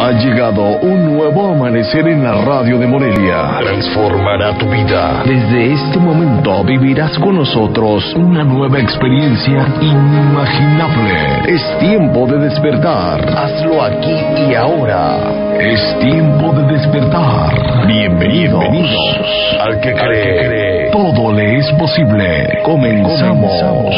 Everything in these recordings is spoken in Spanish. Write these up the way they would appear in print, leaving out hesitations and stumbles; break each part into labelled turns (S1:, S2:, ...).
S1: Ha llegado un nuevo amanecer en la radio de Morelia. Transformará tu vida. Desde este momento vivirás con nosotros una nueva experiencia inimaginable. Es tiempo de despertar. Hazlo aquí y ahora. Es tiempo de despertar. Bienvenidos. Al que cree, todo le es posible. Comenzamos.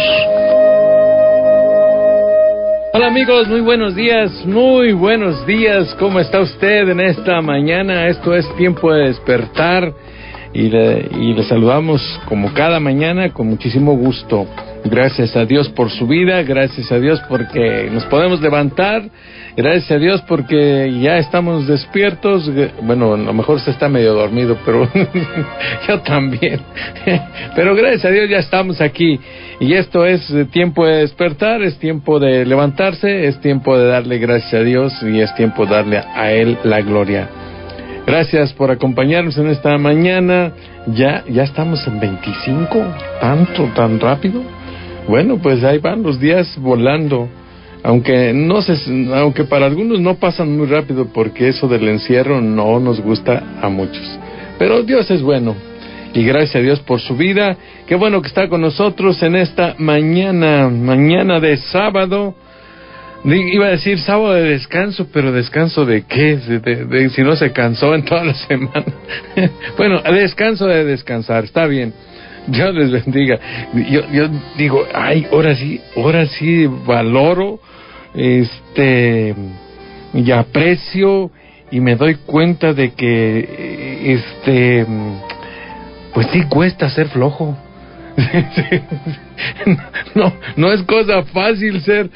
S2: Hola amigos, muy buenos días, ¿cómo está usted en esta mañana? Esto es Tiempo de Despertar y le saludamos como cada mañana con muchísimo gusto. Gracias a Dios por su vida, gracias a Dios porque nos podemos levantar, gracias a Dios porque ya estamos despiertos. Bueno, a lo mejor se está medio dormido, pero yo también. Pero gracias a Dios ya estamos aquí. Y esto es tiempo de despertar, es tiempo de levantarse, es tiempo de darle gracias a Dios y es tiempo de darle a Él la gloria. Gracias por acompañarnos en esta mañana. Ya estamos en 25, tan rápido. Bueno, pues ahí van los días volando. Aunque para algunos no pasan muy rápido porque eso del encierro no nos gusta a muchos. Pero Dios es bueno. Y gracias a Dios por su vida. Qué bueno que está con nosotros en esta mañana de sábado. Iba a decir sábado de descanso, pero ¿descanso de qué? Si no se cansó en toda la semana. Bueno, descanso de descansar, está bien. Dios les bendiga. Yo digo, ay, ahora sí valoro, y aprecio y me doy cuenta de que, pues sí cuesta ser flojo. No es cosa fácil ser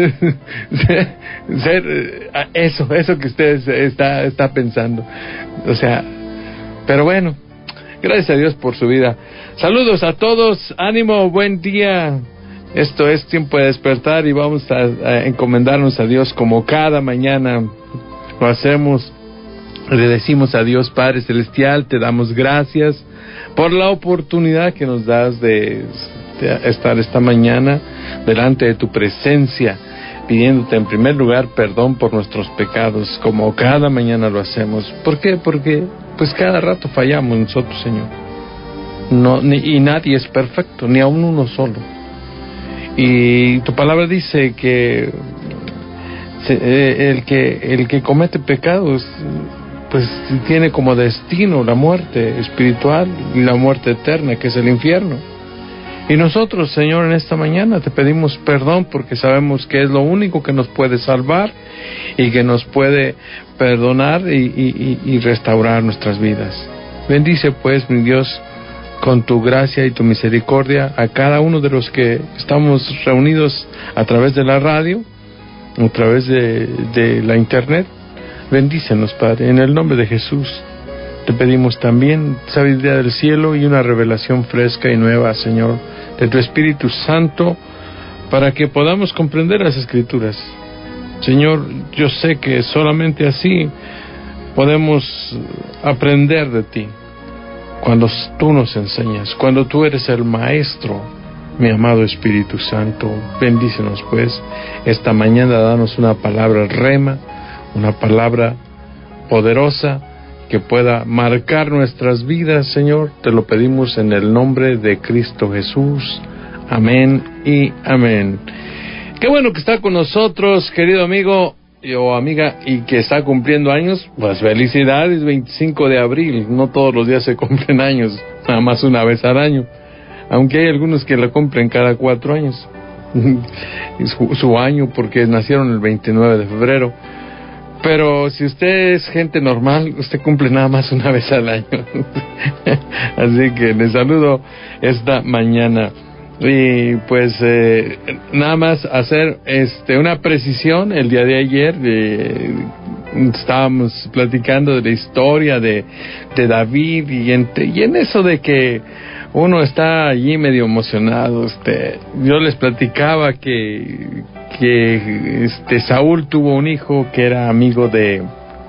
S2: eso que usted está pensando. O sea, pero bueno, gracias a Dios por su vida. Saludos a todos, ánimo, buen día. Esto es Tiempo de Despertar y vamos a encomendarnos a Dios como cada mañana lo hacemos. Le decimos a Dios Padre Celestial, te damos gracias por la oportunidad que nos das de estar esta mañana delante de tu presencia, pidiéndote en primer lugar perdón por nuestros pecados, como cada mañana lo hacemos. ¿Por qué? Porque pues cada rato fallamos nosotros, Señor. Y nadie es perfecto, ni aun uno solo. Y tu palabra dice que el que comete pecados pues tiene como destino la muerte espiritual y la muerte eterna, que es el infierno. Y nosotros, Señor, en esta mañana te pedimos perdón porque sabemos que es lo único que nos puede salvar y que nos puede perdonar y restaurar nuestras vidas. Bendice pues, mi Dios, con tu gracia y tu misericordia a cada uno de los que estamos reunidos a través de la radio, a través de la internet. Bendícenos, Padre, en el nombre de Jesús. Te pedimos también sabiduría del cielo y una revelación fresca y nueva, Señor, de tu Espíritu Santo, para que podamos comprender las Escrituras. Señor, yo sé que solamente así podemos aprender de ti, cuando tú nos enseñas, cuando tú eres el Maestro, mi amado Espíritu Santo. Bendícenos, pues, esta mañana, danos una palabra rema, una palabra poderosa que pueda marcar nuestras vidas, Señor. Te lo pedimos en el nombre de Cristo Jesús. Amén y amén. Qué bueno que está con nosotros, querido amigo o amiga, y que está cumpliendo años. Pues felicidades, 25 de abril. No todos los días se cumplen años, nada más una vez al año. Aunque hay algunos que lo cumplen cada 4 años. su año, porque nacieron el 29 de febrero. Pero si usted es gente normal, usted cumple nada más una vez al año. Así que les saludo esta mañana. Y pues nada más hacer una precisión. El día de ayer estábamos platicando de la historia de David y en eso de que uno está allí medio emocionado. Yo les platicaba que Saúl tuvo un hijo que era amigo de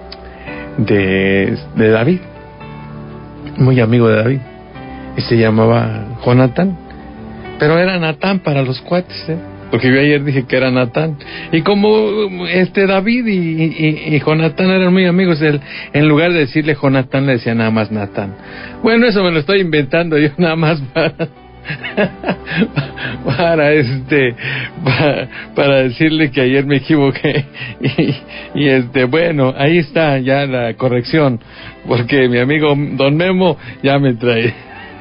S2: David, muy amigo de David, y se llamaba Jonatán. Pero era Natán para los cuates, porque yo ayer dije que era Natán, y como David y Jonatán eran muy amigos, en lugar de decirle Jonatán le decía nada más Natán. Bueno, eso me lo estoy inventando yo nada más para decirle que ayer me equivoqué y bueno, ahí está ya la corrección, porque mi amigo Don Memo ya me trae.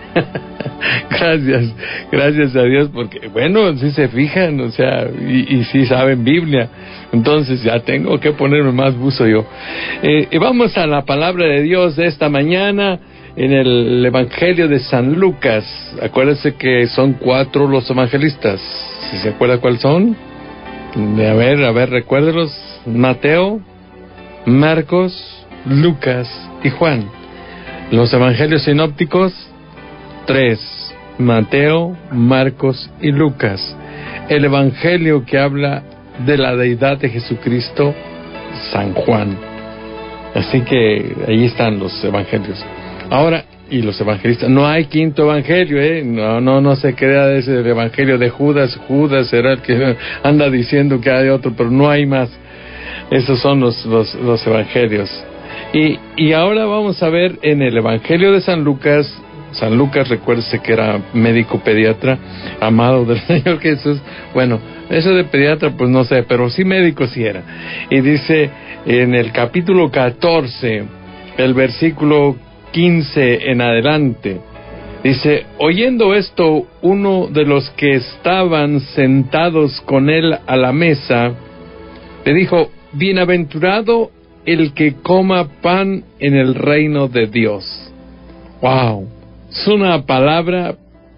S2: Gracias a Dios, porque bueno, si se fijan, o sea, y si saben Biblia, entonces ya tengo que ponerme más buzo yo. Vamos a la palabra de Dios de esta mañana en el Evangelio de San Lucas. Acuérdense que son 4 los evangelistas. ¿Si se acuerda cuáles son? A ver, recuérdelos. Mateo, Marcos, Lucas y Juan. Los evangelios sinópticos, 3, Mateo, Marcos y Lucas. El evangelio que habla de la deidad de Jesucristo, San Juan. Así que ahí están los evangelios. Ahora, y los evangelistas, no hay quinto evangelio, no se crea de ese evangelio de Judas. Judas será el que anda diciendo que hay otro, pero no hay más. Esos son los evangelios. Y ahora vamos a ver en el evangelio de San Lucas. San Lucas, recuérdese que era médico pediatra, amado del Señor Jesús. Bueno, eso de pediatra pues no sé, pero sí médico sí era. Y dice en el capítulo 14, el versículo 15 en adelante, dice: oyendo esto, uno de los que estaban sentados con él a la mesa, le dijo: bienaventurado el que coma pan en el reino de Dios. ¡Wow! Es una palabra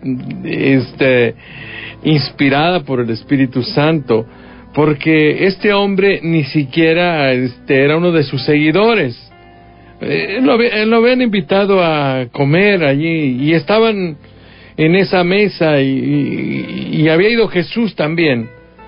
S2: inspirada por el Espíritu Santo, porque este hombre ni siquiera era uno de sus seguidores. Lo habían invitado a comer allí y estaban en esa mesa y había ido Jesús también.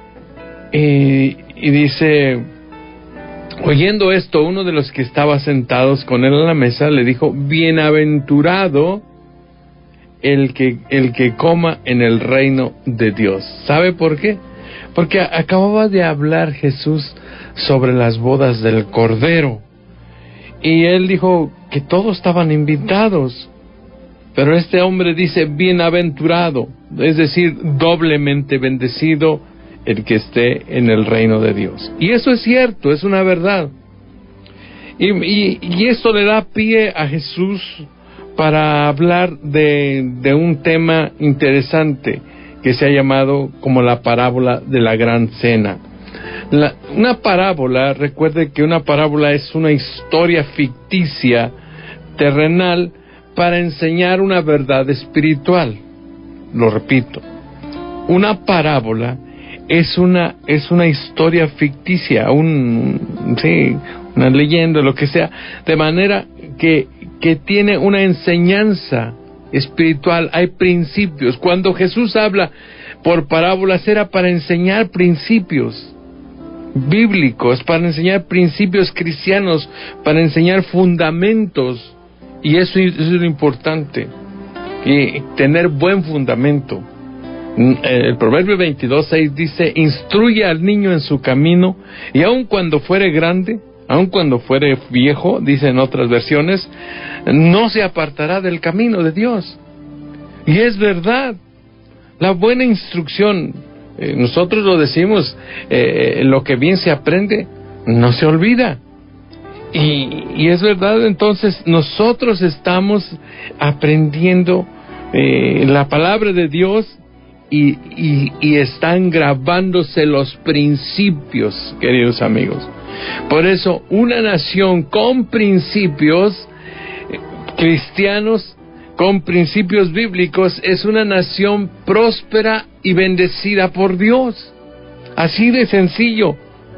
S2: Y dice: oyendo esto, uno de los que estaba sentados con él a la mesa le dijo: bienaventurado el que coma en el reino de Dios. ¿Sabe por qué? Porque acababa de hablar Jesús sobre las bodas del Cordero. Y él dijo que todos estaban invitados. Pero este hombre dice bienaventurado, es decir, doblemente bendecido el que esté en el reino de Dios. Y eso es cierto, es una verdad. Y esto le da pie a Jesús para hablar de un tema interesante que se ha llamado como la parábola de la gran cena. Una parábola, recuerde que una parábola es una historia ficticia, terrenal, para enseñar una verdad espiritual. Lo repito, una parábola es una historia ficticia, una leyenda, lo que sea, de manera que tiene una enseñanza espiritual, hay principios. Cuando Jesús habla por parábolas era para enseñar principios bíblicos, para enseñar principios cristianos, para enseñar fundamentos, y eso es lo importante, y tener buen fundamento. El Proverbio 22:6 dice: instruye al niño en su camino, y aun cuando fuere grande, aun cuando fuere viejo, dice en otras versiones, no se apartará del camino de Dios. Y es verdad, la buena instrucción, nosotros lo decimos, lo que bien se aprende, no se olvida. Y es verdad, entonces nosotros estamos aprendiendo la palabra de Dios y están grabándose los principios, queridos amigos. Por eso, una nación con principios cristianos, con principios bíblicos, es una nación próspera y bendecida por Dios. Así de sencillo.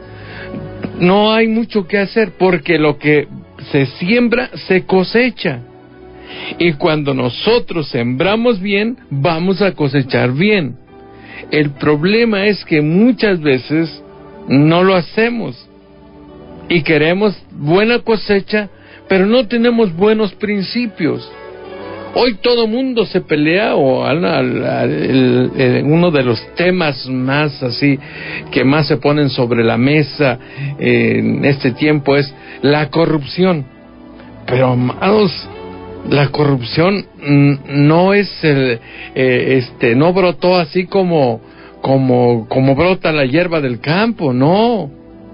S2: No hay mucho que hacer, porque lo que se siembra, se cosecha. Y cuando nosotros sembramos bien, vamos a cosechar bien. El problema es que muchas veces no lo hacemos. Y queremos buena cosecha, pero no tenemos buenos principios. Hoy todo mundo se pelea, o uno de los temas más así que más se ponen sobre la mesa en este tiempo es la corrupción. Pero amados, la corrupción no es no brotó así como brota la hierba del campo, no.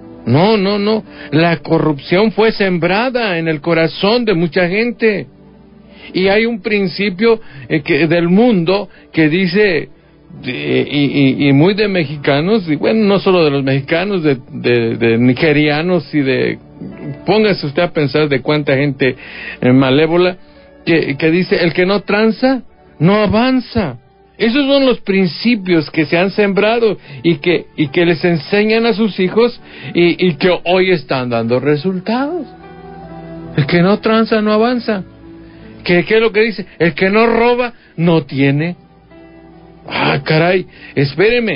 S2: La corrupción fue sembrada en el corazón de mucha gente. Y hay un principio del mundo que dice, y muy de mexicanos, y bueno, no solo de los mexicanos, de nigerianos póngase usted a pensar de cuánta gente malévola, que dice, el que no tranza, no avanza. Esos son los principios que se han sembrado y que les enseñan a sus hijos y que hoy están dando resultados. El que no tranza, no avanza. ¿Qué es lo que dice? El que no roba, no tiene. Ah, caray, espéreme.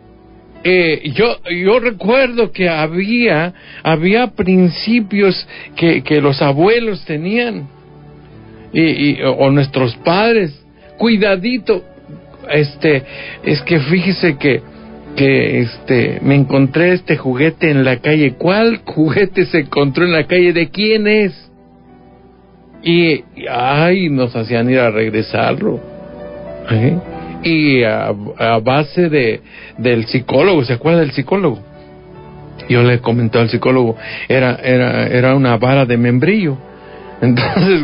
S2: Yo recuerdo que había principios que los abuelos tenían o nuestros padres. Cuidadito, es que fíjese que me encontré este juguete en la calle. ¿Cuál juguete se encontró en la calle? ¿De quién es? Y nos hacían ir a regresarlo. Y a base del psicólogo, ¿se acuerda del psicólogo? Yo le comenté al psicólogo, era una vara de membrillo. Entonces,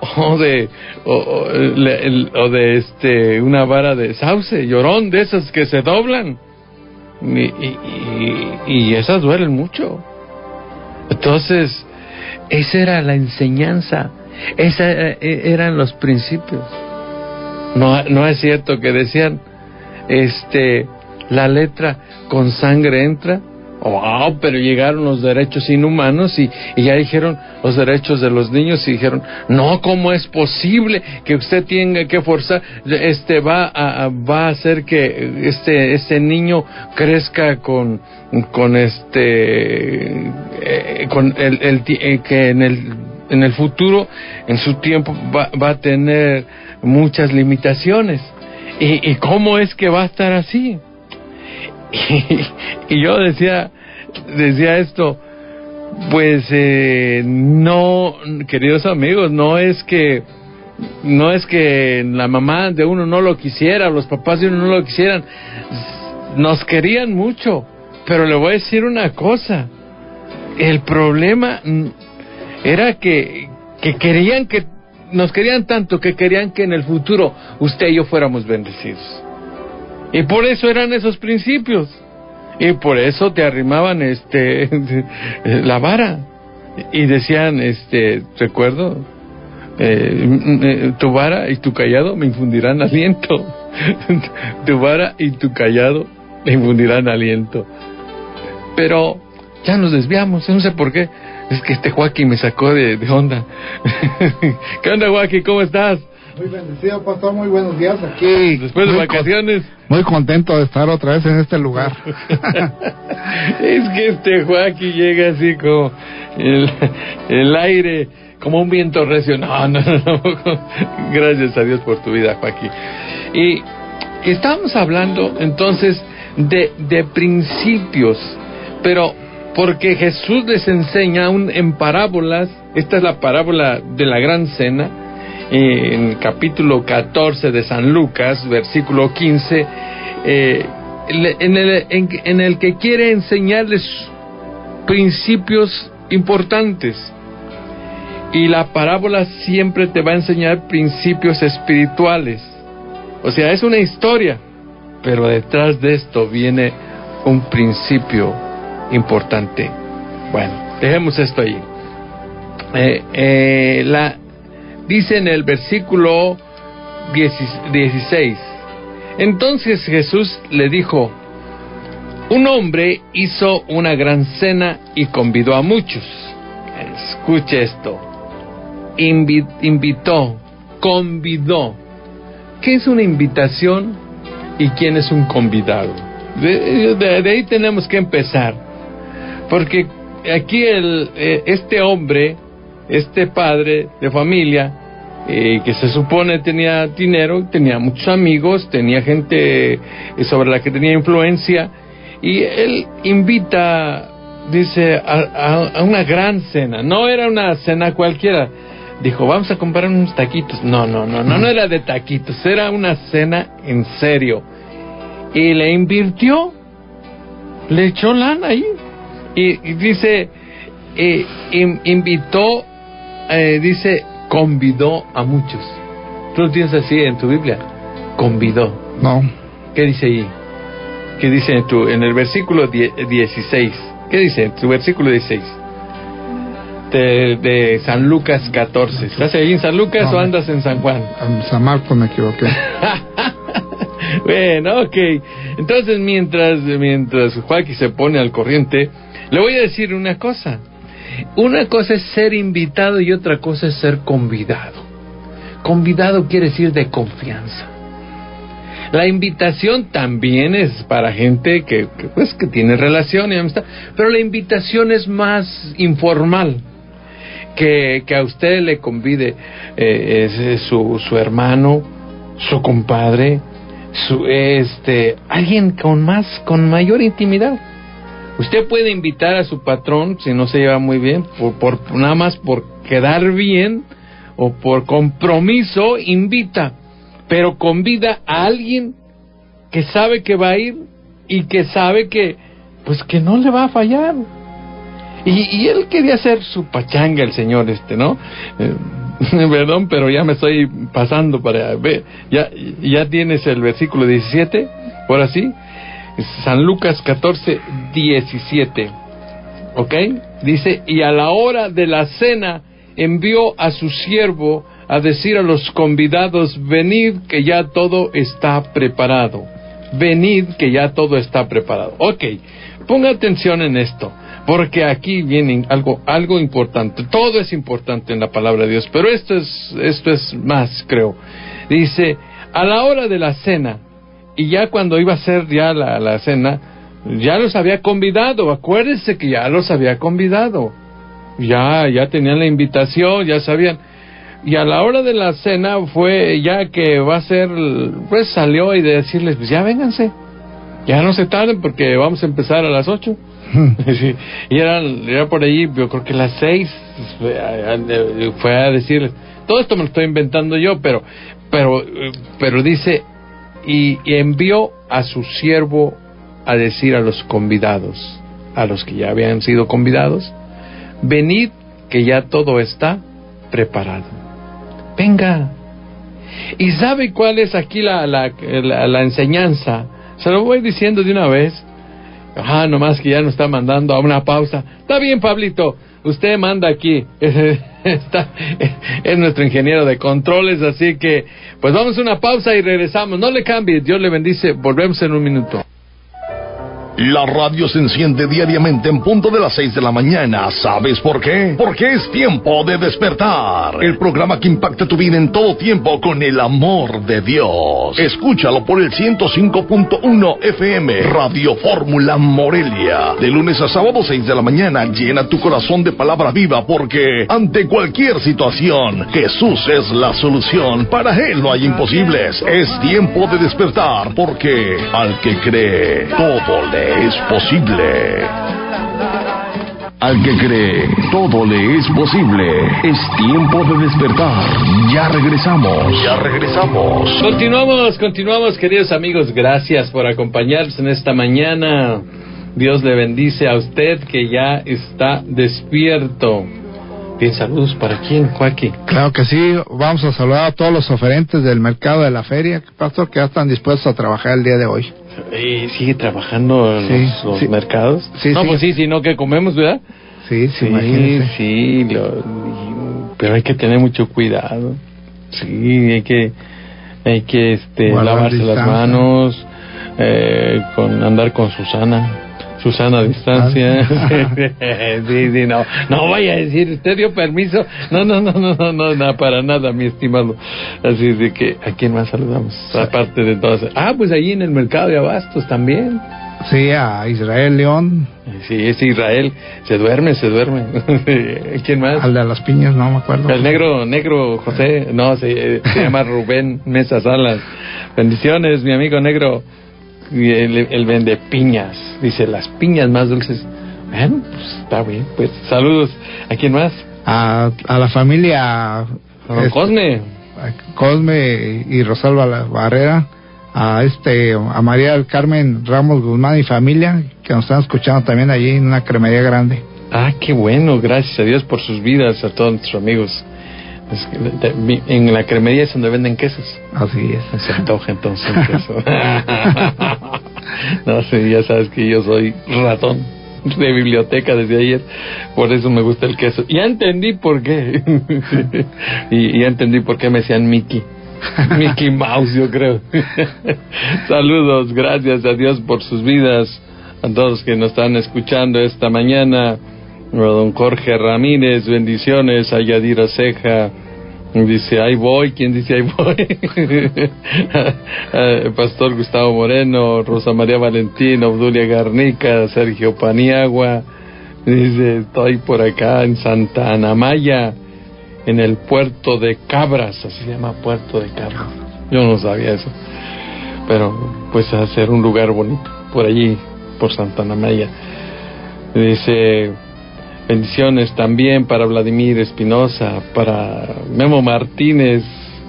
S2: una vara de sauce, llorón, de esas que se doblan. Y esas duelen mucho. Entonces, esa era la enseñanza. Eran los principios. No es cierto que decían, la letra con sangre entra. Pero llegaron los derechos inhumanos y ya dijeron los derechos de los niños y dijeron, no, ¿cómo es posible que usted tenga que forzar? Va a hacer que este niño crezca con que en el futuro, en su tiempo, va a tener muchas limitaciones. ¿Y cómo es que va a estar así? Y yo decía esto, pues no, queridos amigos, no es que la mamá de uno no lo quisiera, los papás de uno no lo quisieran, nos querían mucho, pero le voy a decir una cosa, el problema era que nos querían tanto que querían que en el futuro usted y yo fuéramos bendecidos. Y por eso eran esos principios. Y por eso te arrimaban la vara. Y decían, recuerdo, tu vara y tu callado me infundirán aliento. Tu vara y tu callado me infundirán aliento. Pero ya nos desviamos, no sé por qué. Es que Joaquín me sacó de onda. ¿Qué onda, Joaquín? ¿Cómo estás?
S3: Muy bendecido, pastor, muy buenos días aquí.
S2: Después de vacaciones.
S3: Muy contento de estar otra vez en este lugar.
S2: Es que Joaquín llega así como el aire, como un viento recio. No. Gracias a Dios por tu vida, Joaquín. Y estábamos hablando entonces de principios, pero porque Jesús les enseña en parábolas. Esta es la parábola de la gran cena, en el capítulo 14 de San Lucas, versículo 15, en el que quiere enseñarles principios importantes. Y la parábola siempre te va a enseñar principios espirituales. O sea, es una historia, pero detrás de esto viene un principio importante. Bueno, dejemos esto ahí. Dice en el versículo 16: entonces Jesús le dijo, un hombre hizo una gran cena y convidó a muchos. Escuche esto. Convidó. ¿Qué es una invitación y quién es un convidado? De ahí tenemos que empezar, porque aquí este hombre, este padre de familia, que se supone tenía dinero, tenía muchos amigos, tenía gente sobre la que tenía influencia, y él invita, dice, a una gran cena. No era una cena cualquiera. Dijo, vamos a comprar unos taquitos. No era de taquitos, era una cena en serio. Y le invirtió, le echó lana ahí. Y dice, invitó, dice, convidó a muchos. ¿Tú lo tienes así en tu Biblia? Convidó.
S3: No.
S2: ¿Qué dice ahí? ¿Qué dice en el versículo 16? ¿Qué dice en tu versículo 16? De San Lucas 14. ¿Estás ahí en San Lucas o andas en San Juan?
S3: En San Marcos me equivoqué.
S2: Bueno, ok. Entonces, mientras Joaquín se pone al corriente, le voy a decir una cosa. Una cosa es ser invitado y otra cosa es ser convidado. Convidado quiere decir de confianza. La invitación también es para gente que tiene relación y amistad, pero la invitación es más informal. Que a usted le convide su hermano, su compadre, alguien con mayor intimidad. Usted puede invitar a su patrón si no se lleva muy bien, nada más por quedar bien o por compromiso, invita, pero convida a alguien que sabe que va a ir y que sabe que no le va a fallar. Y él quería hacer su pachanga, el señor ¿no? Perdón, pero ya me estoy pasando para ver. Ya tienes el versículo 17, por así. San Lucas 14, 17. ¿Ok? Dice, y a la hora de la cena envió a su siervo a decir a los convidados, venid que ya todo está preparado. Venid que ya todo está preparado. Ok, ponga atención en esto, porque aquí viene algo importante. Todo es importante en la palabra de Dios, pero esto es más, creo. Dice, a la hora de la cena, y ya cuando iba a ser ya la cena, ya los había convidado. Acuérdense que ya los había convidado. Ya tenían la invitación, ya sabían. Y a la hora de la cena fue ya que va a ser, pues salió y de decirles, pues ya vénganse, ya no se tarden porque vamos a empezar a las 8. Y era por ahí, yo creo que las 6 fue a decirles. Todo esto me lo estoy inventando yo, pero dice, y envió a su siervo a decir a los convidados, a los que ya habían sido convidados, venid que ya todo está preparado. Venga. ¿Y sabe cuál es aquí la enseñanza? Se lo voy diciendo de una vez. Nomás que ya nos está mandando a una pausa. Está bien, Pablito, usted manda aquí. Es nuestro ingeniero de controles, así que pues vamos a una pausa y regresamos. No le cambie, Dios le bendice. Volvemos en un minuto.
S1: La radio se enciende diariamente en punto de las 6 de la mañana. ¿Sabes por qué? Porque es tiempo de despertar. El programa que impacta tu vida en todo tiempo con el amor de Dios. Escúchalo por el 105.1 FM, Radio Fórmula Morelia. De lunes a sábado 6 de la mañana, llena tu corazón de palabra viva, porque ante cualquier situación, Jesús es la solución. Para Él no hay imposibles. Es tiempo de despertar, porque al que cree, todo le es posible. Al que cree, todo le es posible. Es tiempo de despertar. Ya regresamos.
S2: Continuamos, queridos amigos. Gracias por acompañarnos en esta mañana. Dios le bendice a usted que ya está despierto. Bien, saludos para quién, Joaquín.
S3: Claro que sí, vamos a saludar a todos los oferentes del mercado de la feria, pastor, que ya están dispuestos a trabajar el día de hoy.
S2: ¿Sigue trabajando en los mercados?
S3: Sí,
S2: no,
S3: sí.
S2: Pues sí, sino que comemos, ¿verdad?
S3: Sí, imagínense.
S2: Sí, pero hay que tener mucho cuidado. Sí, hay que lavarse las manos, andar con Susana a distancia. Sí, no vaya a decir, usted dio permiso. No, para nada, mi estimado. Así de que, ¿a quién más saludamos? Aparte de todas. Pues ahí en el mercado de abastos también.
S3: Sí, a Israel León.
S2: Sí, es Israel. Se duerme. ¿Quién más?
S3: Al de las piñas, no me acuerdo.
S2: El negro José. No, se llama Rubén Mesa Salas. Bendiciones, mi amigo negro. Y él vende piñas. Dice, las piñas más dulces. Bueno, pues está bien. Pues saludos. ¿A quién más?
S3: A la familia
S2: Cosme
S3: y Rosalba Barrera, a María del Carmen Ramos Guzmán y familia, que nos están escuchando también allí en una cremería grande.
S2: Ah, qué bueno, gracias a Dios por sus vidas, a todos nuestros amigos. En la cremería es donde venden quesos.
S3: Así es.
S2: Se antoja entonces un queso. No sé, ya sabes que yo soy ratón de biblioteca desde ayer, por eso me gusta el queso. Ya entendí por qué. y ya entendí por qué me decían Mickey Mouse, yo creo. Saludos, gracias a Dios por sus vidas, a todos que nos están escuchando esta mañana. A don Jorge Ramírez, bendiciones. A Yadira Ceja, dice ahí voy. ¿Quién dice ahí voy? Pastor Gustavo Moreno, Rosa María Valentín, Obdulia Garnica, Sergio Paniagua, dice estoy por acá en Santa Anamaya, en el puerto de Cabras, así se llama, puerto de Cabras. Yo no sabía eso, pero pues a ser un lugar bonito por allí, por Santa Anamaya. Dice bendiciones también para Vladimir Espinosa, para Memo Martínez.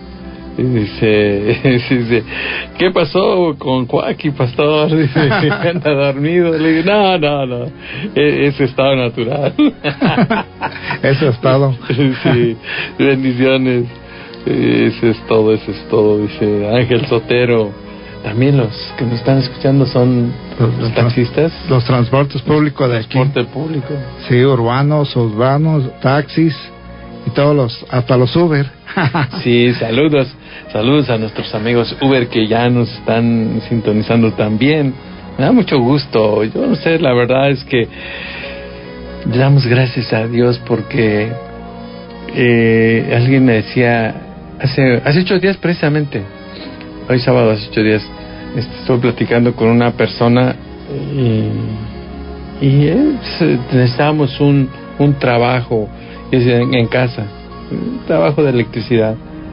S2: Dice, ¿qué pasó con Joaquín, pastor? Dice, anda dormido. Le digo, no, es estado natural.
S3: Eso es todo.
S2: Sí, bendiciones. Eso es todo. Dice Ángel Sotero. También los que nos están escuchando son los taxistas.
S3: Los transportes públicos de aquí.
S2: Transporte público.
S3: Sí, urbanos, taxis y todos hasta los Uber.
S2: Sí, saludos a nuestros amigos Uber que ya nos están sintonizando también. Me da mucho gusto. Yo no sé, la verdad es que damos gracias a Dios porque alguien me decía hace 8 días precisamente, hoy sábado hace 8 días, estoy platicando con una persona y necesitábamos un trabajo en casa, un trabajo de electricidad,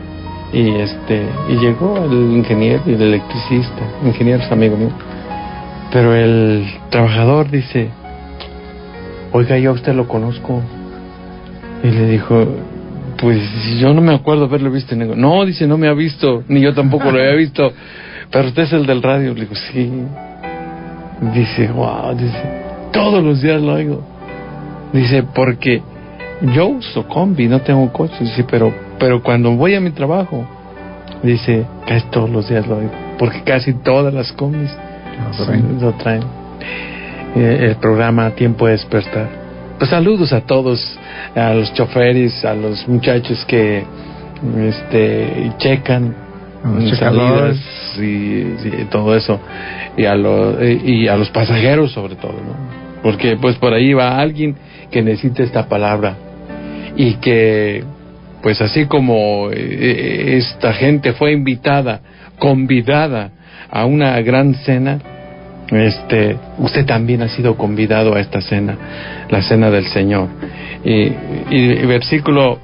S2: y llegó el ingeniero y el electricista. El ingeniero es amigo mío, pero el trabajador dice, oiga, yo a usted lo conozco. Y le dijo, pues yo no me acuerdo haberlo visto. No, dice, no me ha visto, ni yo tampoco lo había visto, pero usted es el del radio. Le digo, sí. Dice, wow, dice, todos los días lo oigo. Dice, porque yo uso combi, no tengo coche. Dice, pero cuando voy a mi trabajo, dice, casi todos los días lo oigo, porque casi todas las combis lo traen. El programa Tiempo de Despertar. Pues saludos a todos, a los choferes, a los muchachos que checan salidas y todo eso, y a los pasajeros sobre todo, ¿no? Porque pues por ahí va alguien que necesita esta palabra, y que pues así como esta gente fue convidada a una gran cena, usted también ha sido convidado a esta cena, la cena del Señor. Y el versículo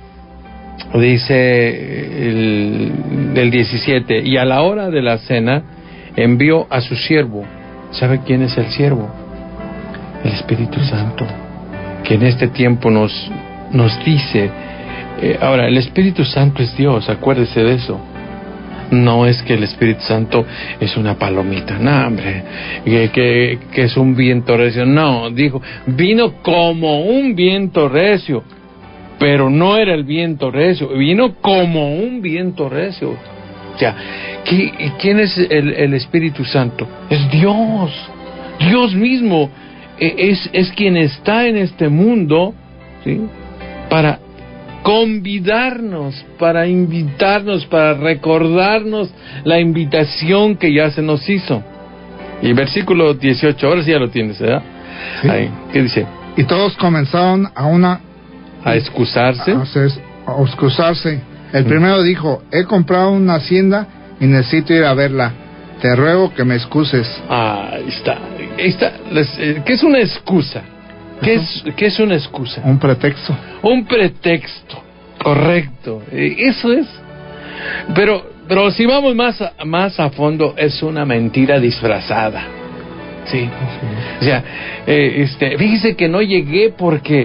S2: dice del 17, y a la hora de la cena envió a su siervo. ¿Sabe quién es el siervo? El Espíritu Santo, que en este tiempo nos dice, ahora el Espíritu Santo es Dios, acuérdese de eso. No es que el Espíritu Santo es una palomita, no, hombre, que es un viento recio. No, dijo, vino como un viento recio, pero no era el viento recio, vino como un viento recio. O sea, ¿quién es el Espíritu Santo? Es Dios mismo, es quien está en este mundo, ¿sí? Para convidarnos, para invitarnos, para recordarnos la invitación que ya se nos hizo. Y versículo 18, ahora sí ya lo tienes, ¿verdad? Sí. Ahí, ¿qué dice?
S3: Y todos comenzaron
S2: a excusarse.
S3: A excusarse. El primero dijo, he comprado una hacienda y necesito ir a verla. Te ruego que me excuses.
S2: Ahí está. ¿Qué es una excusa? ¿Qué es una excusa?
S3: Un pretexto.
S2: Un pretexto, correcto. Eso es. Pero si vamos más a fondo, es una mentira disfrazada. Sí. O sea, fíjese que no llegué porque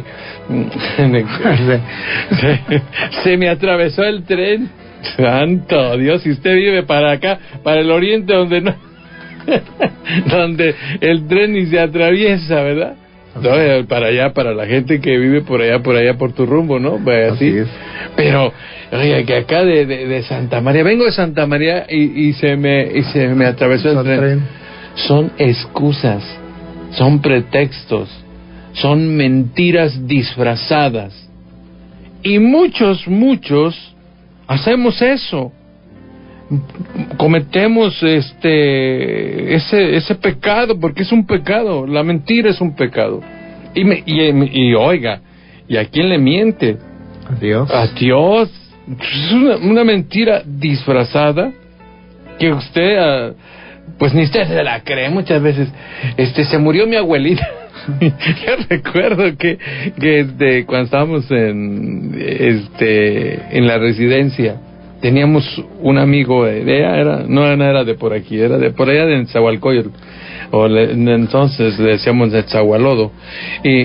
S2: se me atravesó el tren. Santo Dios, si usted vive para acá, para el oriente, donde no, donde el tren ni se atraviesa, ¿verdad? No, para allá, para la gente que vive por allá por tu rumbo, ¿no? Pues así es. Pero, oye, que acá de Santa María, vengo de Santa María y se me atravesó el tren. Son excusas, son pretextos, son mentiras disfrazadas. Y muchos hacemos eso. Cometemos ese pecado, porque es un pecado. La mentira es un pecado. Y oiga, ¿y a quién le miente?
S3: A Dios.
S2: A Dios. Es una mentira disfrazada que usted pues ni usted se la cree. Muchas veces se murió mi abuelita. Yo recuerdo que cuando estábamos en la residencia, teníamos un amigo, no era de por aquí, era de por allá de Nezahualcóyotl, entonces le decíamos Netzahualodo, y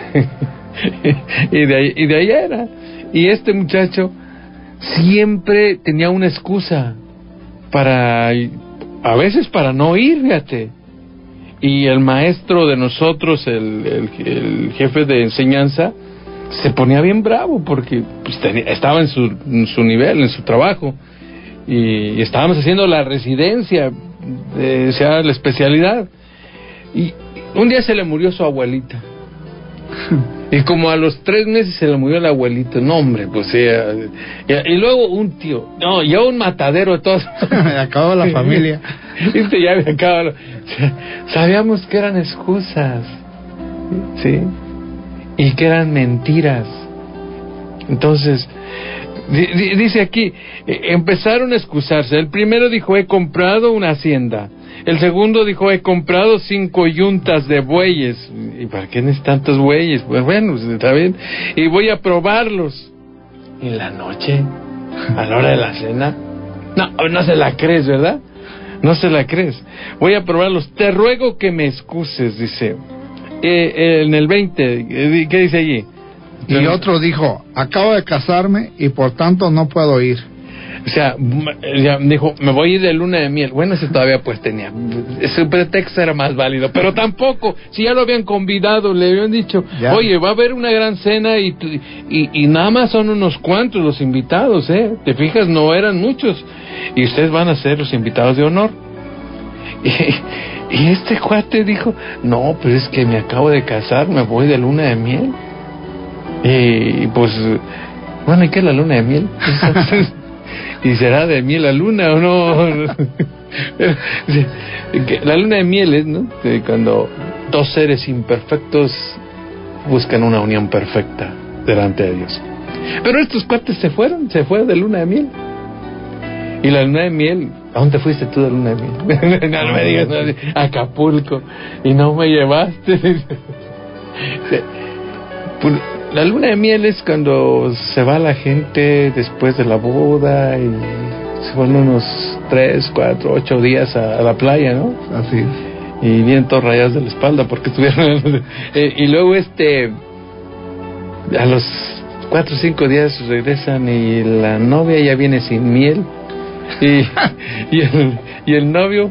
S2: de ahí era. Y este muchacho siempre tenía una excusa a veces para no ir, fíjate. Y el maestro de nosotros, el jefe de enseñanza, se ponía bien bravo porque pues, estaba en su nivel, en su trabajo, y estábamos haciendo la residencia, sea la especialidad, y un día se le murió su abuelita. Y como a los 3 meses se le murió el abuelito. No, hombre, pues y luego un tío, no, ya un matadero de todos.
S3: Acabó la familia.
S2: Ya había acabado. Sabíamos que eran excusas, ¿sí? Y que eran mentiras. Entonces, dice aquí, empezaron a excusarse. El primero dijo, he comprado una hacienda. El segundo dijo, he comprado 5 yuntas de bueyes. ¿Y para qué necesitan tantos bueyes? Pues bueno, está bien. Y voy a probarlos. ¿Y en la noche? ¿A la hora de la cena? No se la crees, ¿verdad? No se la crees. Voy a probarlos. Te ruego que me excuses, dice. En el 20, ¿qué dice allí?
S3: Y otro dijo, acabo de casarme y por tanto no puedo ir.
S2: O sea, ya dijo, me voy a ir de luna de miel. Bueno, ese todavía pues tenía, ese pretexto era más válido, pero tampoco, si ya lo habían convidado, le habían dicho, ya. Oye, va a haber una gran cena y nada más son unos cuantos los invitados, te fijas, no eran muchos, y ustedes van a ser los invitados de honor. Y este cuate dijo, no, pero es que me acabo de casar, me voy de luna de miel. Y pues, bueno, ¿y qué es la luna de miel? ¿Y será de miel la luna o no? La luna de miel es, ¿no? Cuando 2 seres imperfectos buscan una unión perfecta delante de Dios. Pero estos cuates se fueron de luna de miel. Y la luna de miel, ¿a dónde fuiste tú de luna de miel? No me digas, no, Acapulco, y no me llevaste. La luna de miel es cuando se va la gente después de la boda y se van unos 3, 4, 8 días a la playa, ¿no?
S3: Así es.
S2: Y vienen todos rayados de la espalda porque estuvieron... y luego a los 4 o 5 días regresan y la novia ya viene sin miel. Y el novio,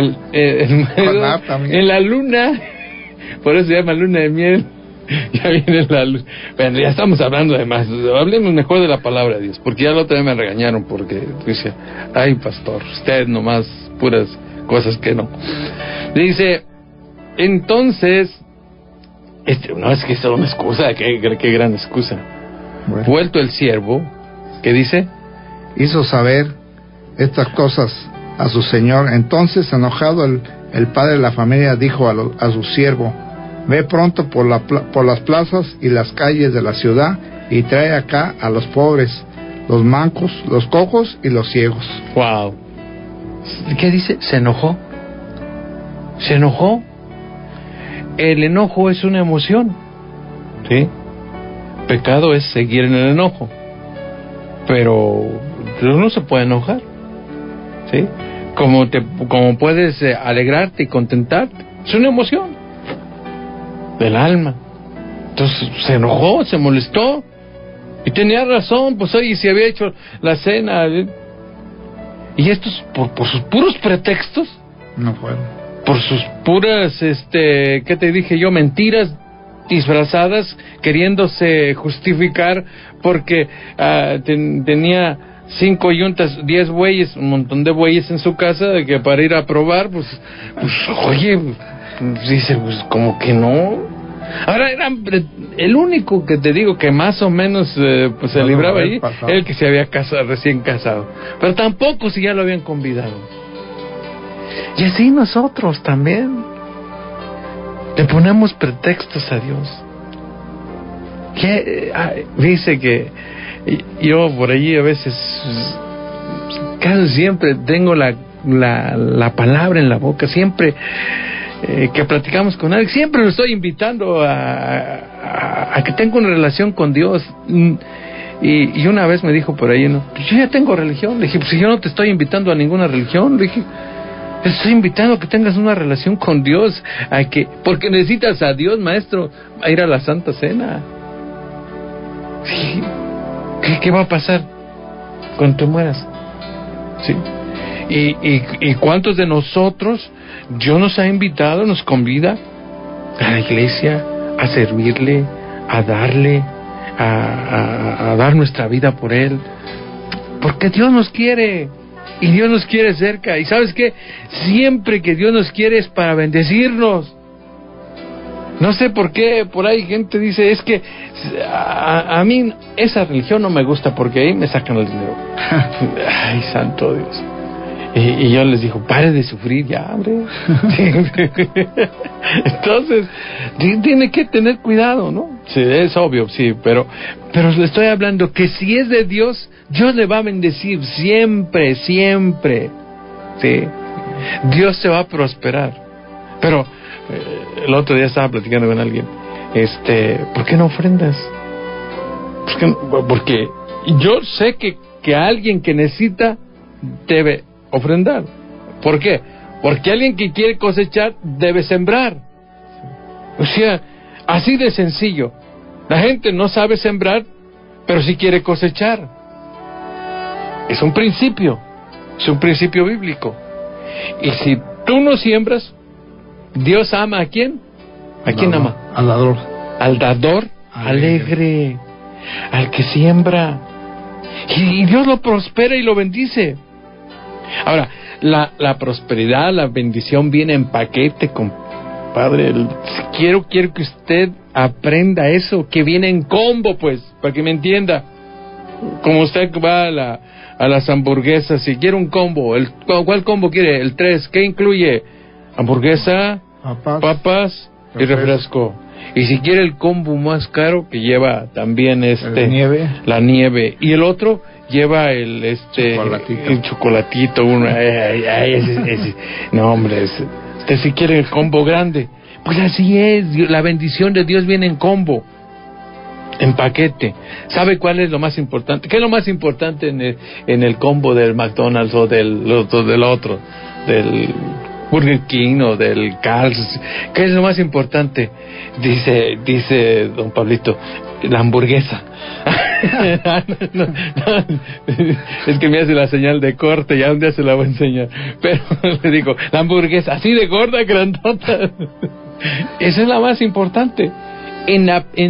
S2: en la luna, por eso se llama luna de miel. Ya viene la luz. Bueno, ya estamos hablando de más. Hablemos mejor de la palabra de Dios, porque ya la otra vez me regañaron porque dice, ay pastor, usted nomás puras cosas que no. Dice, entonces, no es que es una excusa, qué gran excusa. Bueno. Vuelto el siervo, ¿qué dice?
S3: Hizo saber estas cosas a su señor. Entonces, enojado, el padre de la familia dijo a su siervo, ve pronto por las plazas y las calles de la ciudad y trae acá a los pobres, los mancos, los cojos y los ciegos.
S2: Wow. ¿qué dice? Se enojó. Se enojó. El enojo es una emoción, ¿sí? Pecado es seguir en el enojo. Pero uno se puede enojar, ¿sí? Como puedes alegrarte y contentarte. Es una emoción del alma. Entonces se enojó, se molestó y tenía razón. Pues oye, si había hecho la cena, y estos por sus puros pretextos,
S3: no fueron,
S2: por sus puras ¿qué te dije yo? Mentiras disfrazadas, queriéndose justificar porque tenía 5 yuntas, 10 bueyes, un montón de bueyes en su casa, de que para ir a probar, pues oye, dice, pues como que no. Ahora era el único que te digo que más o menos pues se libraba ahí, el que se había casado, recién casado, pero tampoco si ya lo habían convidado. Y así nosotros también le ponemos pretextos a Dios. Dice que yo por allí a veces, casi siempre tengo la palabra en la boca, siempre que platicamos con alguien, siempre lo estoy invitando a que tenga una relación con Dios. Y una vez me dijo por ahí, ¿no? Pues yo ya tengo religión. Le dije, pues yo no te estoy invitando a ninguna religión. Le dije, te estoy invitando a que tengas una relación con Dios, porque necesitas a Dios, maestro, a ir a la Santa Cena. Sí. ¿Qué va a pasar cuando te mueras? Sí. ¿Y cuántos de nosotros Dios nos ha invitado, nos convida a la iglesia, a servirle, a darle, a dar nuestra vida por Él? Porque Dios nos quiere, y Dios nos quiere cerca. Y ¿sabes qué? Siempre que Dios nos quiere es para bendecirnos. No sé por qué por ahí gente dice, es que a mí esa religión no me gusta porque ahí me sacan el dinero. Ay, santo Dios. Y yo les digo, pare de sufrir ya, hombre. Entonces, tiene que tener cuidado, ¿no? Sí, es obvio, sí, pero le estoy hablando que si es de Dios, Dios le va a bendecir siempre, siempre. Sí. Dios se va a prosperar. Pero el otro día estaba platicando con alguien, ¿por qué no ofrendas? Porque yo sé que alguien que necesita debe ofrendar. ¿Por qué? Porque alguien que quiere cosechar debe sembrar. O sea, así de sencillo. La gente no sabe sembrar, pero sí quiere cosechar. Es un principio bíblico. Y si tú no siembras, Dios ama ¿a quién? ¿A quién ama?
S3: Al dador.
S2: Al dador alegre, al que siembra. Y Dios lo prospera y lo bendice. Ahora, la prosperidad, la bendición viene en paquete, compadre. Quiero que usted aprenda eso, que viene en combo, pues, para que me entienda. Como usted va a las hamburguesas, si quiere un combo, ¿cuál combo quiere? El 3, ¿qué incluye? Hamburguesa, papas y refresco. Y si quiere el combo más caro, que lleva también la nieve. Y el otro lleva el chocolatito, uno. No, hombre, usted si quiere el combo grande. Pues así es, la bendición de Dios viene en combo, en paquete. ¿Sabe cuál es lo más importante? ¿Qué es lo más importante en el combo del McDonald's o del otro? Del Burger King o del Carl's. ¿Qué es lo más importante? Dice don Pablito, la hamburguesa. No, es que me hace la señal de corte, ya un día se la voy a enseñar, pero le digo, la hamburguesa así de gorda, grandota. Esa es la más importante en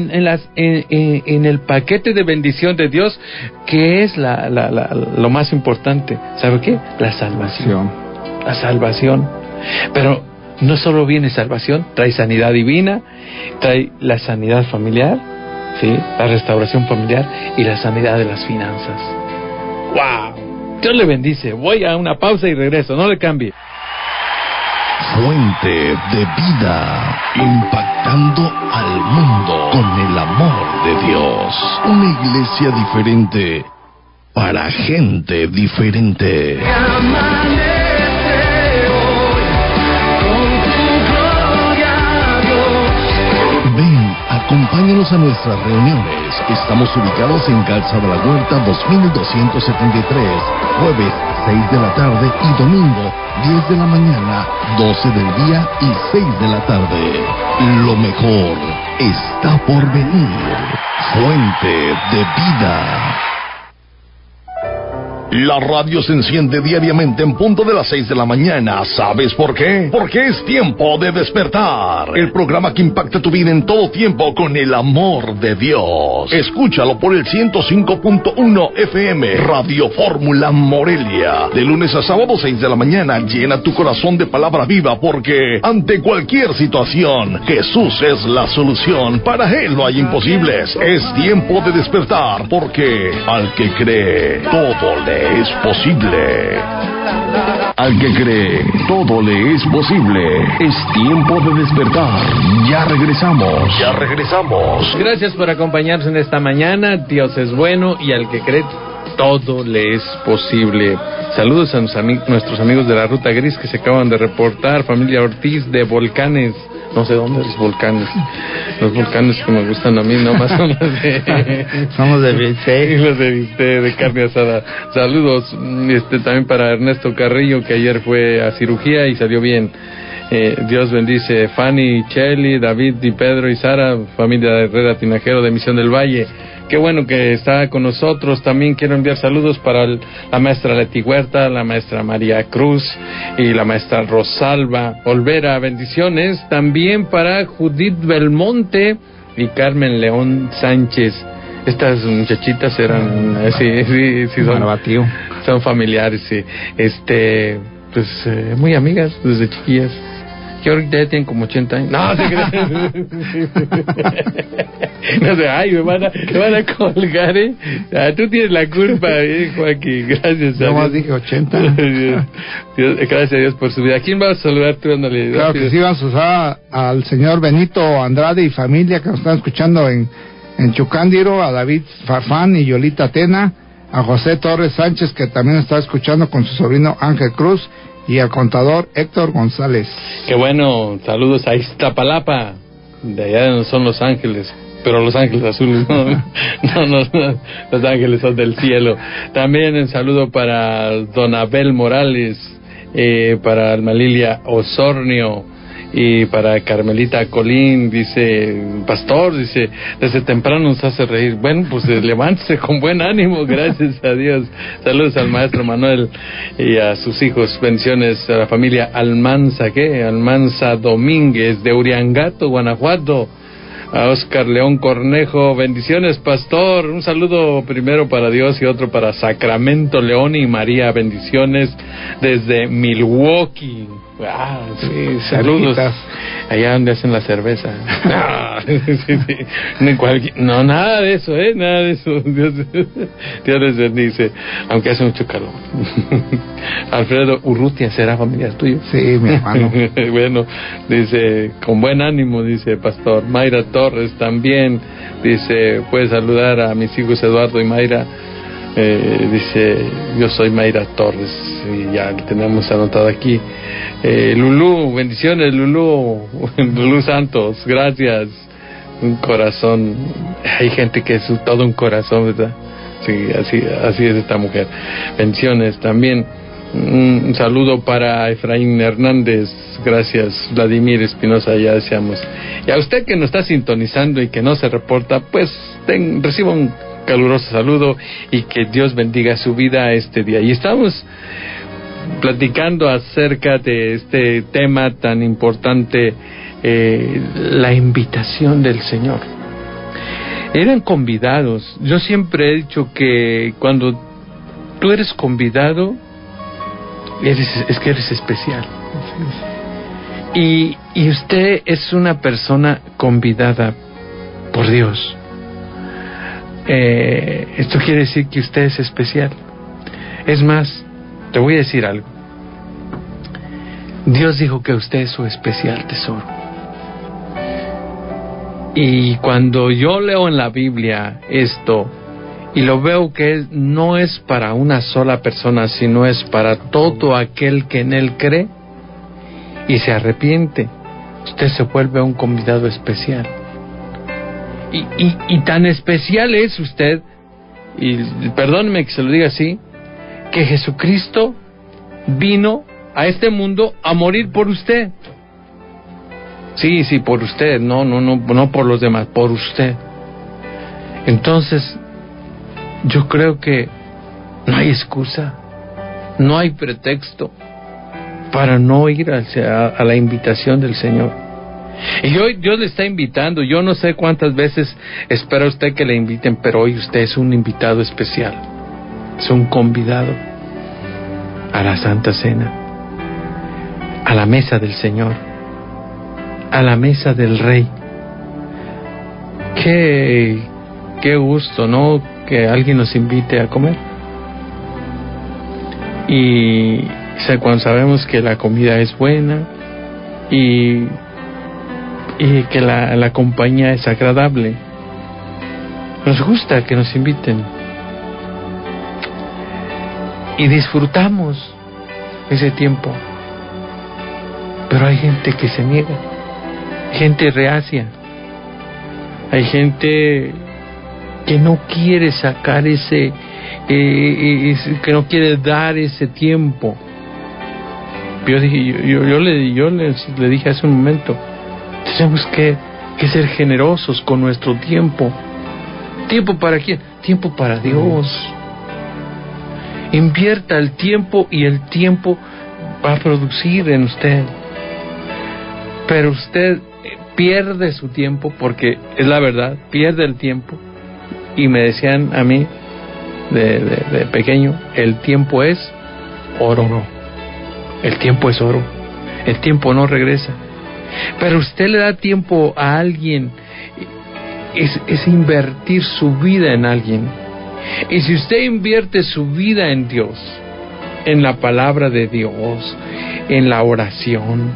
S2: el paquete de bendición de Dios, que es lo más importante. ¿Sabe qué? La salvación. Pero no solo viene salvación, trae sanidad divina, trae la sanidad familiar, ¿sí? La restauración familiar y la sanidad de las finanzas. ¡Wow! Dios le bendice. Voy a una pausa y regreso, no le cambie.
S1: Fuente de vida, impactando al mundo con el amor de Dios. Una iglesia diferente para gente diferente. Acompáñanos a nuestras reuniones. Estamos ubicados en Calzada La Huerta 2273, jueves 6 de la tarde y domingo 10 de la mañana, 12 del día y 6 de la tarde. Lo mejor está por venir. Fuente de vida. La radio se enciende diariamente en punto de las 6 de la mañana. ¿Sabes por qué? Porque es tiempo de despertar. El programa que impacta tu vida en todo tiempo con el amor de Dios. Escúchalo por el 105.1 FM, Radio Fórmula Morelia. De lunes a sábado 6 de la mañana, llena tu corazón de palabra viva porque ante cualquier situación, Jesús es la solución. Para Él no hay imposibles. Es tiempo de despertar porque al que cree, todo le es posible. Al que cree, todo le es posible. Es tiempo de despertar. Ya regresamos. Ya regresamos.
S2: Gracias por acompañarnos en esta mañana. Dios es bueno y al que cree, todo le es posible. Saludos a nuestros amigos de la Ruta Gris que se acaban de reportar. Familia Ortiz de Volcanes. No sé dónde los volcanes. Los volcanes que me gustan a mí nomás son los de...
S3: Somos de bistec.
S2: Los de bistec, de carne asada. Saludos también para Ernesto Carrillo, que ayer fue a cirugía y salió bien. Dios bendice Fanny, Chely, David y Pedro y Sara, familia de Herrera Tinajero de Misión del Valle. Qué bueno que está con nosotros. También quiero enviar saludos para la maestra Leti Huerta, la maestra María Cruz y la maestra Rosalba Olvera. Bendiciones. También para Judith Belmonte y Carmen León Sánchez. Estas muchachitas eran, sí son familiares, sí. Muy amigas desde chiquillas. Que ahorita ya tienen como 80 años. No, se creen. No sé, ay, me van a colgar, ¿eh? Tú tienes la culpa, Joaquín. Gracias a Dios.
S3: Nomás dije 80.
S2: Gracias a Dios por su vida. ¿A quién vas a saludar tú, ándale?
S3: Claro que sí, vamos a saludar al señor Benito Andrade y familia que nos están escuchando en Chucándiro, a David Farfán y Yolita Tena, a José Torres Sánchez, que también está escuchando con su sobrino Ángel Cruz, y al contador Héctor González.
S2: Qué bueno, saludos a Iztapalapa, de allá son Los Ángeles, pero Los Ángeles Azules no, Los Ángeles son del cielo. También un saludo para Don Abel Morales, para Alma Lilia Osornio y para Carmelita Colín. Dice, pastor, dice, desde temprano nos hace reír. Bueno, pues levántese con buen ánimo, gracias a Dios. Saludos al maestro Manuel y a sus hijos. Bendiciones a la familia Almanza Domínguez de Uriangato, Guanajuato. A Oscar León Cornejo, bendiciones, pastor. Un saludo primero para Dios y otro para Sacramento, León y María. Bendiciones desde Milwaukee. Sí, saludos. Allá donde hacen la cerveza. No, nada de eso, nada de eso. Dios les bendice, aunque hace mucho calor. Alfredo Urrutia, ¿será familiar tuyo?
S3: Sí, mi hermano.
S2: Bueno, dice, con buen ánimo, dice pastor. Mayra Torres también, dice, puede saludar a mis hijos Eduardo y Mayra. Dice, yo soy Mayra Torres y ya lo tenemos anotado aquí. Lulú, bendiciones Lulú Santos, gracias. Un corazón, hay gente que es todo un corazón, ¿verdad? Sí, así es esta mujer. Bendiciones también. Un saludo para Efraín Hernández, gracias. Vladimir Espinosa, ya deseamos. Y a usted que nos está sintonizando y que no se reporta, pues reciba un caluroso saludo y que Dios bendiga su vida este día. Y estamos platicando acerca de este tema tan importante, la invitación del Señor. Eran convidados. Yo siempre he dicho que cuando tú eres convidado, es que eres especial. Y usted es una persona convidada por Dios. Esto quiere decir que usted es especial. Es más, te voy a decir algo. Dios dijo que usted es su especial tesoro. Y cuando yo leo en la Biblia esto y lo veo que no es para una sola persona, sino es para todo aquel que en Él cree y se arrepiente, usted se vuelve un convidado especial. Y tan especial es usted, y perdóneme que se lo diga así, que Jesucristo vino a este mundo a morir por usted. Sí, por usted, no por los demás, por usted. Entonces, yo creo que no hay excusa, no hay pretexto para no ir a la invitación del Señor. Y hoy Dios le está invitando. Yo no sé cuántas veces espera usted que le inviten, pero hoy usted es un invitado especial, es un convidado a la Santa Cena, a la mesa del Señor, a la mesa del Rey. Qué gusto, ¿no? Que alguien nos invite a comer. Y cuando sabemos que la comida es buena y que la compañía es agradable, nos gusta que nos inviten y disfrutamos ese tiempo. Pero hay gente que se niega, gente reacia, hay gente que no quiere sacar que no quiere dar ese tiempo. Yo le dije hace un momento, tenemos que ser generosos con nuestro tiempo. ¿Tiempo para quién? Tiempo para Dios. Invierta el tiempo y el tiempo va a producir en usted. Pero usted pierde su tiempo, porque es la verdad, pierde el tiempo. Y me decían a mí de pequeño, el tiempo es oro. El tiempo es oro. El tiempo no regresa. Pero usted le da tiempo a alguien, es invertir su vida en alguien. Y si usted invierte su vida en Dios, en la palabra de Dios, en la oración,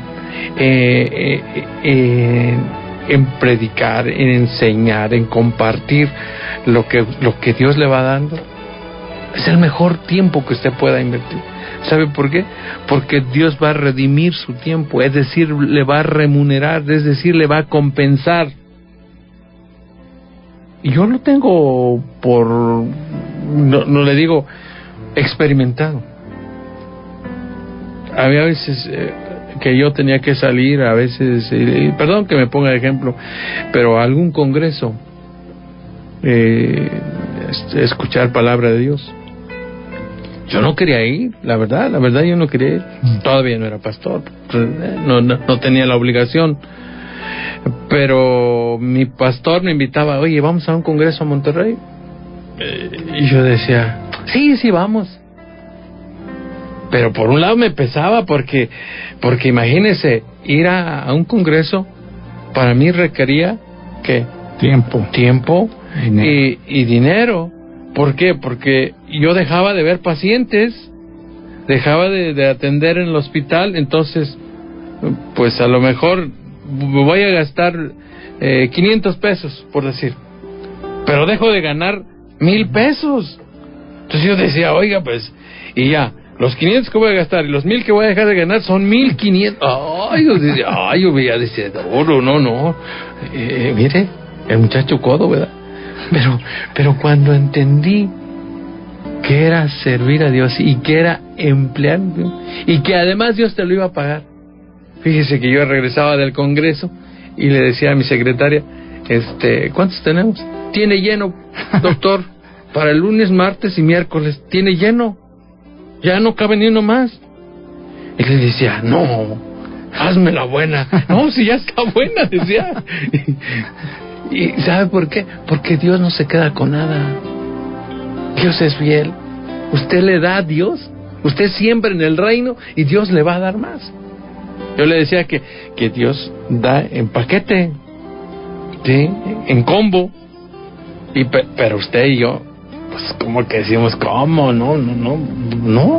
S2: en predicar, en enseñar, en compartir lo que Dios le va dando, es el mejor tiempo que usted pueda invertir. ¿Sabe por qué? Porque Dios va a redimir su tiempo, es decir, le va a remunerar, es decir, le va a compensar. Y yo lo tengo no le digo experimentado. Había veces que yo tenía que salir, a veces, perdón que me ponga de ejemplo, pero a algún congreso, escuchar palabra de Dios. Yo no quería ir, la verdad yo no quería ir. Todavía no era pastor, no tenía la obligación. Pero mi pastor me invitaba, oye, vamos a un congreso a Monterrey. Y yo decía, sí, vamos. Pero por un lado me pesaba porque imagínese, ir a un congreso para mí requería ¿qué? Tiempo y dinero. ¿Por qué? Porque yo dejaba de ver pacientes, dejaba de atender en el hospital. Entonces, pues a lo mejor voy a gastar 500 pesos, por decir, pero dejo de ganar 1,000 pesos. Entonces yo decía, oiga, pues, y ya, los 500 que voy a gastar y los 1,000 que voy a dejar de ganar son 1,500. Yo veía, decía, no. Mire, el muchacho codo, ¿verdad? Pero cuando entendí que era servir a Dios y que era emplear y que además Dios te lo iba a pagar. Fíjese que yo regresaba del congreso y le decía a mi secretaria, ¿cuántos tenemos? Tiene lleno, doctor, para el lunes, martes y miércoles, tiene lleno, ya no cabe ni uno más. Y le decía, no, hazme la buena. No, si ya está buena, decía. ¿Y sabe por qué? Porque Dios no se queda con nada. Dios es fiel. Usted le da a Dios, usted siembra en el reino y Dios le va a dar más. Yo le decía que Dios da en paquete, ¿sí? En combo. Pero usted y yo, pues como que decimos, ¿cómo? No.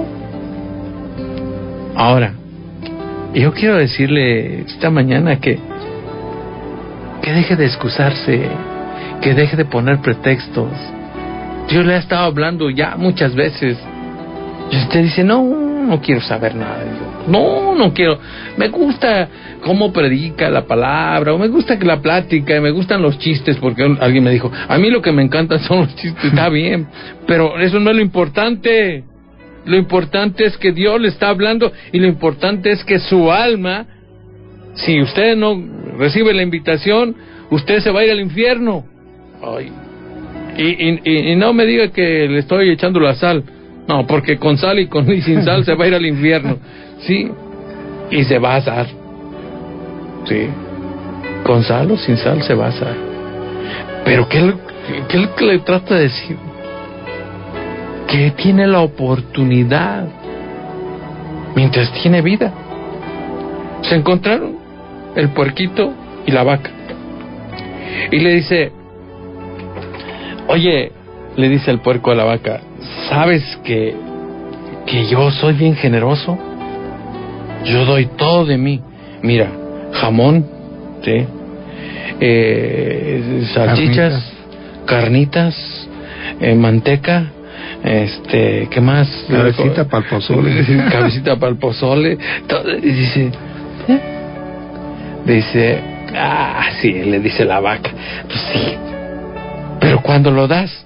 S2: Ahora, yo quiero decirle esta mañana que deje de excusarse, que deje de poner pretextos. Dios le ha estado hablando ya muchas veces y usted dice, no quiero saber nada de Dios. No quiero. Me gusta cómo predica la palabra, o me gusta que la plática, y me gustan los chistes, porque alguien me dijo, a mí lo que me encantan son los chistes. Está bien, pero eso no es lo importante. Lo importante es que Dios le está hablando, y lo importante es que su alma, si usted no recibe la invitación, usted se va a ir al infierno. Ay. Y no me diga que le estoy echando la sal. No, porque con sal y sin sal se va a ir al infierno. Sí, y se va a asar. Sí, con sal o sin sal se va a asar. Pero ¿qué es lo que le trata de decir? Que tiene la oportunidad mientras tiene vida. Se encontraron el puerquito y la vaca. Y le dice, oye, le dice el puerco a la vaca, ¿sabes que yo soy bien generoso? Yo doy todo de mí. Mira, jamón, ¿sí? Salchichas, carnitas, manteca, ¿qué más?
S3: Cabecita para el pozole.
S2: Cabecita para el pozole. Y dice, sí, le dice la vaca, pues sí, pero cuando lo das,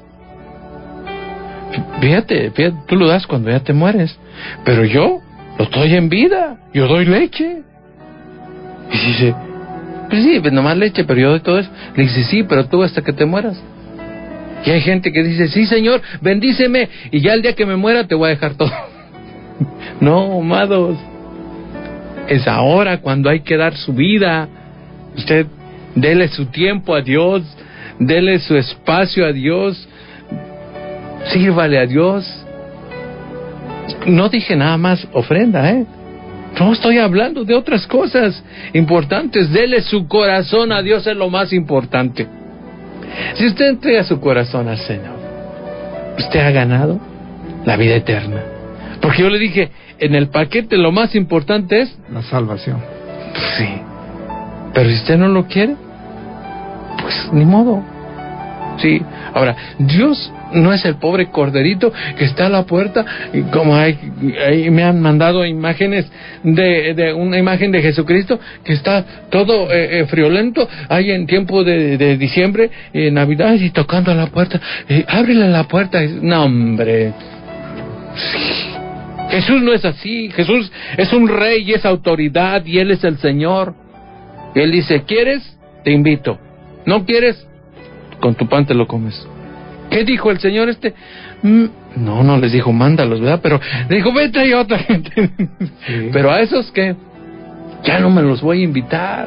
S2: fíjate, tú lo das cuando ya te mueres, pero yo lo doy en vida, yo doy leche. Y dice, pues sí, pues nomás leche, pero yo doy todo eso. Le dice, sí, pero tú hasta que te mueras. Y hay gente que dice, sí, Señor, bendíceme, y ya el día que me muera te voy a dejar todo. No, amados, es ahora cuando hay que dar su vida. Usted dele su tiempo a Dios, dele su espacio a Dios, sírvale a Dios. No dije nada más ofrenda, no estoy hablando de otras cosas importantes. Dele su corazón a Dios, es lo más importante. Si usted entrega su corazón al Señor, usted ha ganado la vida eterna. Porque yo le dije, en el paquete lo más importante es
S3: la salvación.
S2: Sí. Pero si usted no lo quiere, pues ni modo. Sí. Ahora, Dios no es el pobre corderito que está a la puerta, y como ahí me han mandado imágenes de una imagen de Jesucristo que está todo friolento ahí en tiempo de diciembre, Navidad, y tocando a la puerta, ábrele la puerta. No, hombre. Sí. Jesús no es así. Jesús es un rey y es autoridad, y Él es el Señor. Él dice, ¿quieres? Te invito. ¿No quieres? Con tu pan te lo comes. ¿Qué dijo el Señor No les dijo, mándalos, ¿verdad? Pero le dijo, vete y otra gente. Sí. Pero a esos que ya no me los voy a invitar.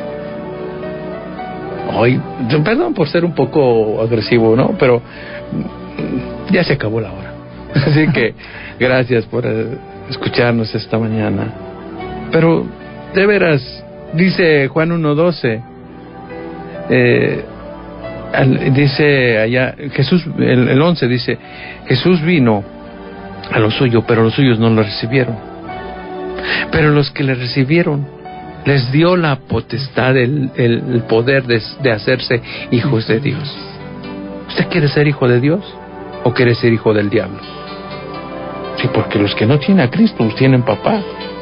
S2: Hoy, perdón por ser un poco agresivo, ¿no? Pero ya se acabó la hora. Así que gracias por escucharnos esta mañana. Pero de veras, dice Juan 1:12, dice allá, Jesús, el 11 dice, Jesús vino a lo suyo, pero los suyos no lo recibieron. Pero los que le recibieron, les dio la potestad, el poder de hacerse hijos de Dios. ¿Usted quiere ser hijo de Dios o quiere ser hijo del diablo? Sí, porque los que no tienen a Cristo tienen papá.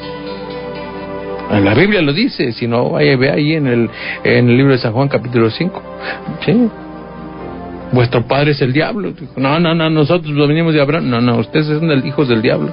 S2: La Biblia lo dice, si no, ve ahí en el libro de San Juan capítulo 5. Sí. Vuestro padre es el diablo. No, nosotros venimos de Abraham. No, ustedes son hijos del diablo.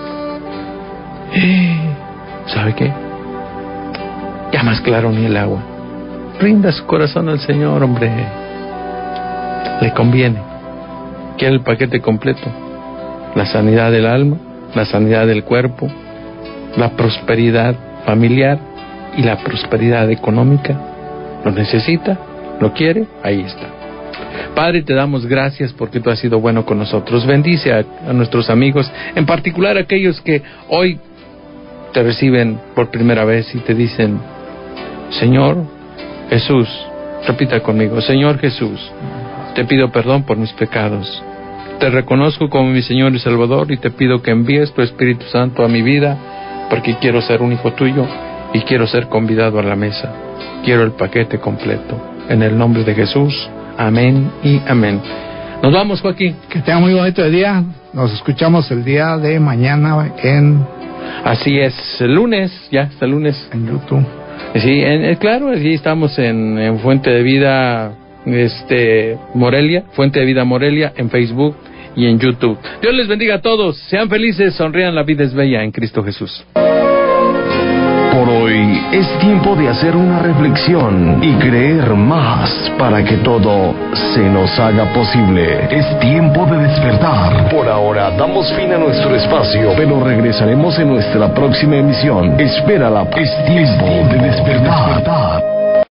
S2: ¿Sabe qué? Ya más claro ni el agua. Rinda su corazón al Señor, hombre. Le conviene. Quiere el paquete completo. La sanidad del alma, la sanidad del cuerpo, la prosperidad familiar y la prosperidad económica. Lo necesita, lo quiere, ahí está. Padre, te damos gracias porque tú has sido bueno con nosotros. Bendice a nuestros amigos, en particular aquellos que hoy te reciben por primera vez y te dicen, Señor Jesús, repita conmigo, Señor Jesús, te pido perdón por mis pecados. Te reconozco como mi Señor y Salvador y te pido que envíes tu Espíritu Santo a mi vida, porque quiero ser un hijo tuyo y quiero ser convidado a la mesa. Quiero el paquete completo. En el nombre de Jesús, amén y amén. Nos vamos, Joaquín.
S3: Que tenga muy bonito día. Nos escuchamos el día de mañana en
S2: Así es, el lunes, ya, hasta el lunes.
S3: En YouTube.
S2: Sí, claro, aquí estamos en Fuente de Vida Morelia, Fuente de Vida Morelia, en Facebook y en YouTube. Dios les bendiga a todos, sean felices, sonrían, la vida es bella en Cristo Jesús.
S1: Por hoy es tiempo de hacer una reflexión y creer más para que todo se nos haga posible. Es tiempo de despertar. Por ahora damos fin a nuestro espacio, pero regresaremos en nuestra próxima emisión. Espérala. Es tiempo de despertar.